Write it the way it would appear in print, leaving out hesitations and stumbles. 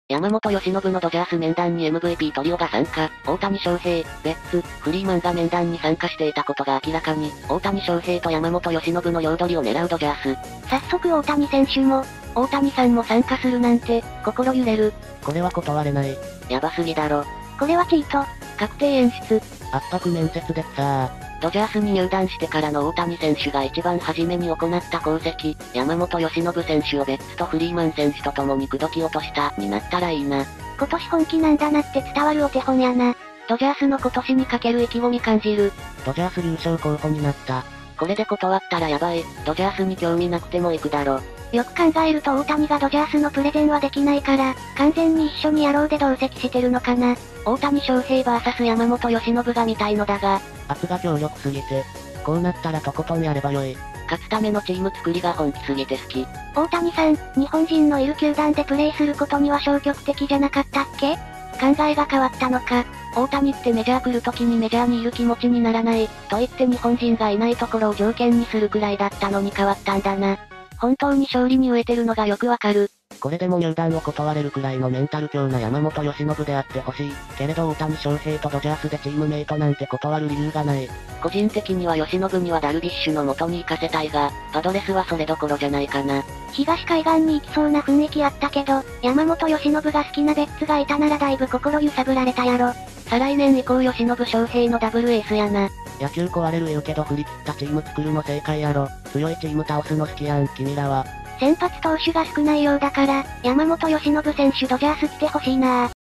山本由伸のドジャース面談に MVP トリオが参加、大谷翔平、ベッツ、フリーマンが面談に参加していたことが明らかに、大谷翔平と山本由伸の両取りを狙うドジャース。 早速大谷選手も、大谷さんも参加するなんて、心揺れる。 これは断れない。 やばすぎだろ。 これはチート。確定演出。 圧迫面接でさドジャースに入団してからの大谷選手が一番初めに行った功績、山本由伸選手をベッツとフリーマン選手と共に口説き落とした、になったらいいな。 今年本気なんだなって伝わるお手本やな。 ドジャースの今年にかける意気込み感じる。 ドジャース優勝候補になった。 これで断ったらやばい、ドジャースに興味なくても行くだろ。 よく考えると大谷がドジャースのプレゼンはできないから、完全に一緒にやろうで同席してるのかな。 大谷翔平 VS 山本由伸が見たいのだが、 圧が強力すぎて、こうなったらとことんやればよい。 勝つためのチーム作りが本気すぎて好き。 大谷さん、日本人のいる球団でプレイすることには消極的じゃなかったっけ？考えが変わったのか。 大谷ってメジャー来る時にメジャーにいる気持ちにならない、と言って日本人がいないところを条件にするくらいだったのに変わったんだな。本当に勝利に飢えてるのがよくわかる。 これでも入団を断れるくらいのメンタル強な山本由伸であってほしい。けれど大谷翔平とドジャースでチームメイトなんて断る理由がない。 個人的には由伸にはダルビッシュの元に行かせたいが、パドレスはそれどころじゃないかな。 東海岸に行きそうな雰囲気あったけど、山本由伸が好きなベッツがいたならだいぶ心揺さぶられたやろ。 再来年以降由伸翔平のダブルエースやな。 野球壊れる言うけど振り切ったチーム作るの正解やろ。強いチーム倒すの好きやん、君らは。 先発投手が少ないようだから、山本由伸選手ドジャース来てほしいなぁ。